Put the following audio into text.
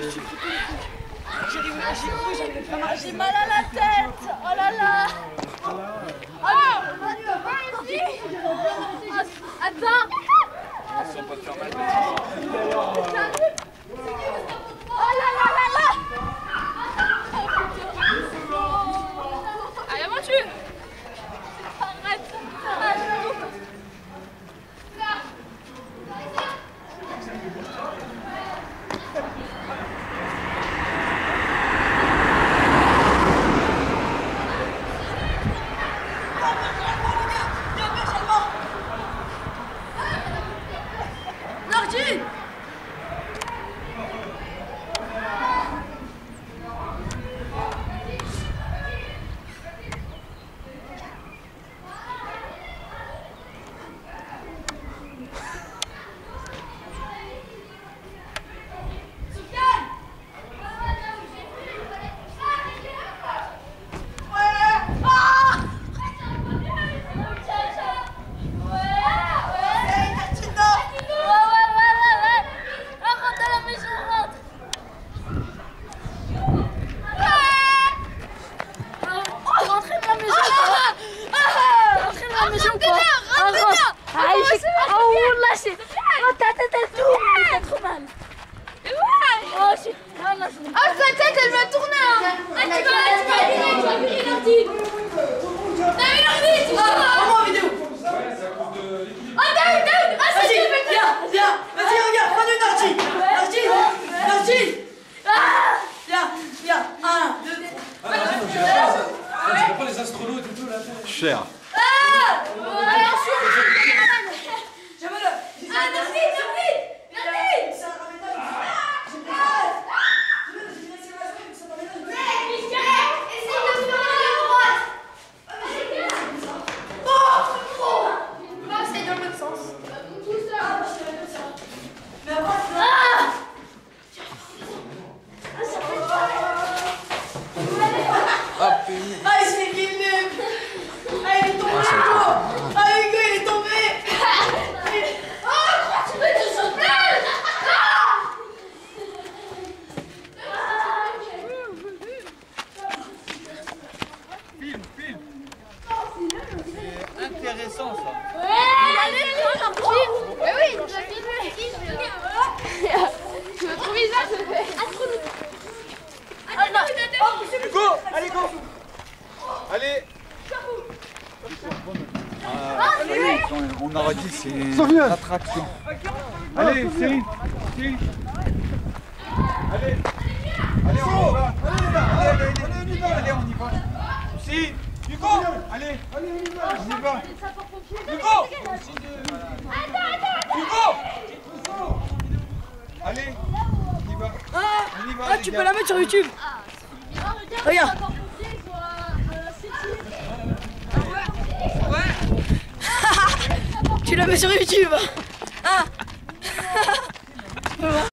J'ai mal à la tête. Oh là là. Attends. Oh là là là là. Allez, avant tu. Arrête. Ah, sa tête, elle va tourner, hein. Ah, tu vas griller l'ordi. T'as vu l'ordi, tu vois. Prends-moi en vidéo. Ah, David, ah, c'est Vas-y, viens, vas-y, regarde, prends une ordi. Ordi. Viens. 1, 2, 3. Tu vois pas les astronautes et tout là? Cher. Ah, il s'est filmé. Ah, il est tombé. Ah, Hugo, il est tombé. tu veux te sauter. Film. C'est intéressant ça. Mais oui, tu dois filmer. Notre visage se fait astronomique. Go, allez go. Allez. On aurait dit c'est une attraction. Allez, Céline. Allez, on y va. Allez, on y va. Si, Hugo, allez, on y va. Hugo. Allez, on y va. Ah, tu peux la mettre sur YouTube. Regarde. Tu la mets sur YouTube.